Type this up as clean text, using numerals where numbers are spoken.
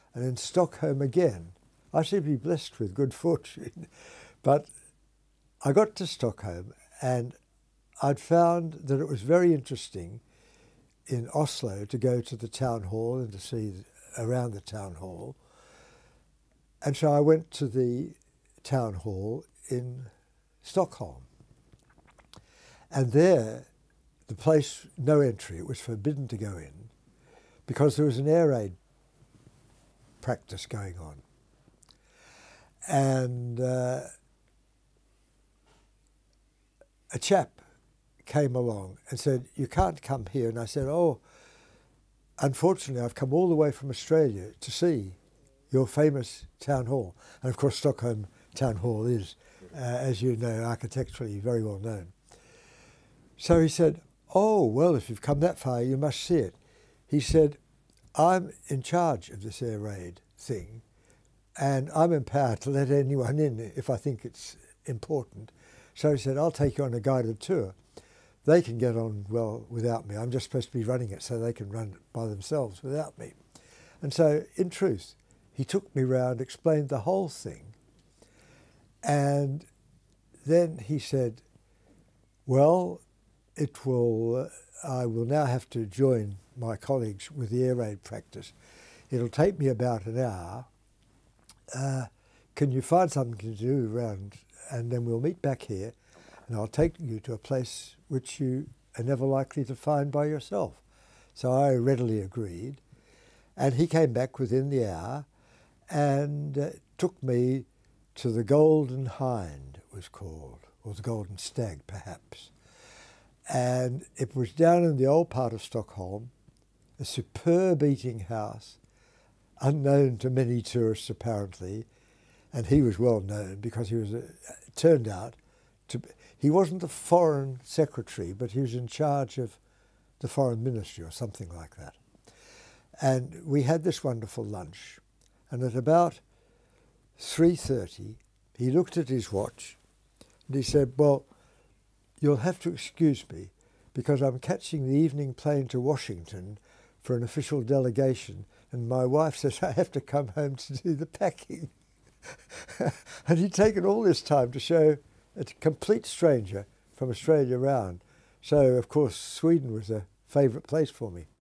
and in Stockholm again. I seem to be blessed with good fortune. But I got to Stockholm and I'd found that it was very interesting in Oslo to go to the town hall and to see around the town hall. And so I went to the town hall in Stockholm. And there, the place, no entry, it was forbidden to go in because there was an air raid practice going on. And a chap came along and said, "You can't come here." And I said, "Oh, unfortunately, I've come all the way from Australia to see your famous town hall." And of course, Stockholm Town Hall is, as you know, architecturally very well known. So he said, "Oh, well, if you've come that far, you must see it." He said, "I'm in charge of this air raid thing, and I'm empowered to let anyone in if I think it's important." So he said, "I'll take you on a guided tour. They can get on well without me. I'm just supposed to be running it so they can run it by themselves without me." And so, in truth, he took me round, explained the whole thing, and then he said, "Well, I will now have to join my colleagues with the air raid practice. It'll take me about an hour. Can you find something to do around, and then we'll meet back here, and I'll take you to a place which you are never likely to find by yourself." So I readily agreed, and he came back within the hour and took me to the Golden Hind, it was called, or the Golden Stag perhaps. And it was down in the old part of Stockholm, a superb eating house, unknown to many tourists apparently, and he was well known because he was, turned out to, he wasn't the foreign secretary, but he was in charge of the foreign ministry or something like that. And we had this wonderful lunch, and at about 3:30, he looked at his watch and he said, "Well, you'll have to excuse me because I'm catching the evening plane to Washington for an official delegation, and my wife says I have to come home to do the packing." And he'd taken all this time to show a complete stranger from Australia round. So, of course, Sweden was a favourite place for me.